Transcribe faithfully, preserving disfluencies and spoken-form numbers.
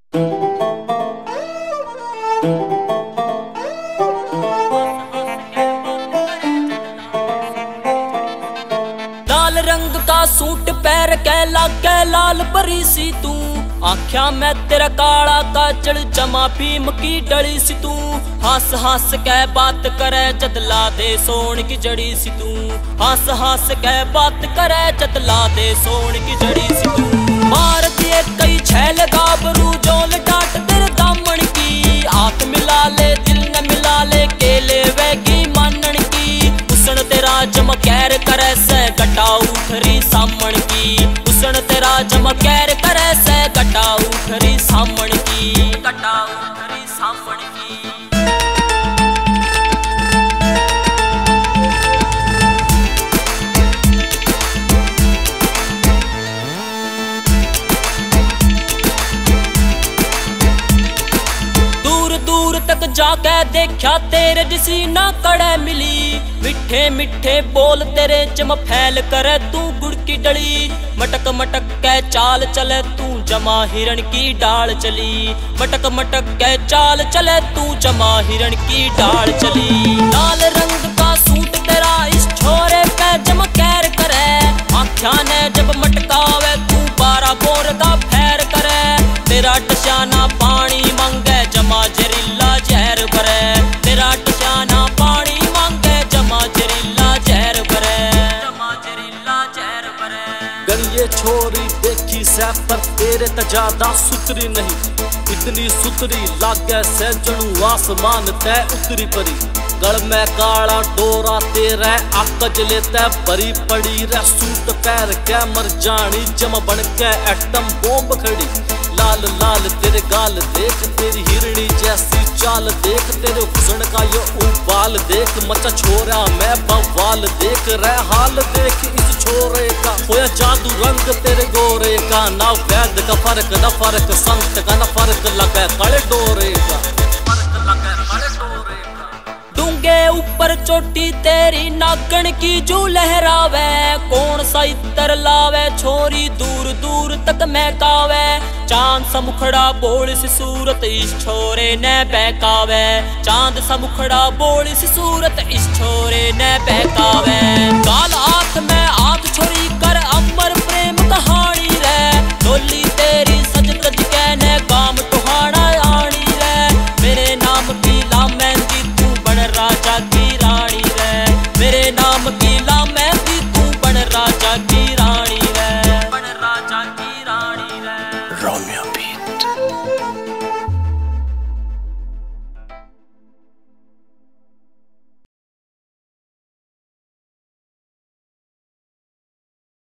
लाल रंग का सूट पैर के लागे लाल परी सी तू, आख्या मैं तेरा काला काजल जमा भीम की डली सी तू। हंस हंस के बात करे जदला दे सोन की जड़ी सी तू, हंस हंस के बात करे जदला दे सोन की जड़ी सी तू। मार दिए कई छैल गाबरू जोल डांट तेरे दामन की, हाथ मिला ले दिल न मिला ले केले वेगी मानन की। उसन तेरा जम कैर करे से गटा उठरी सामन की, उसन तेरा जम कैर करे से गटा उठरी सामन की, गटा उठरी सामन की। तक जाके देखा तेरे जिसी ना कड़े मिली, मिठे मिठे बोल तेरे जम फैल करे तू गुड़ की डली। मटक मटक के चाल चले तू जमा हिरण की डाल चली, मटक मटक के चाल चले तू जमा हिरण की डाल चली। लाल रंग का सूट तेरा इस छोरे पे जम कैर करे, आख्या ने जब मटकावे तू बारह बोर का फैर करे। तेरा टशाना पानी मांगे जमा जहरीला जहर भरे, तेरा टशाना पानी मांगे जमा जहरीला जहर भरे, जमा जहरीला जहर भरे। गलिए छोरी देखी से पर तेरे त ज्यादा सुतरी नहीं, इतनी सुतरी लागे से जणू आसमान तय उतरी परी। गल में काला डोरा तेरे आकज लेते भरी पड़ी रे, सूट पैर के मर जानी जम बन के एटम बॉम्ब खड़ी। लाल लाल तेरे गाल देख तेरी हिरणी जैसी चाल देख, तेरे हुस्न का यो उबाल देख। मचा छोरा मैं बवाल देख रहे हाल देख इस छोरे का, होया जादू रंग तेरे गोरे का। ना वैद का फर्क न फर्क संत का न फर्क लगे काले डोरे का, फर्क लगे काले डोरे का। डूंगे ऊपर चोटी तेरी नागन की जू लहरावे, कौन सा इतर लावे छोरी दूर दूर तक महकावे। चांद सा मुखड़ा बोल सी सूरत इस छोरे ने बहकावे, चांद सा मुखड़ा बोल सी सूरत इस छोरे ने बहकावे। काल हाथ में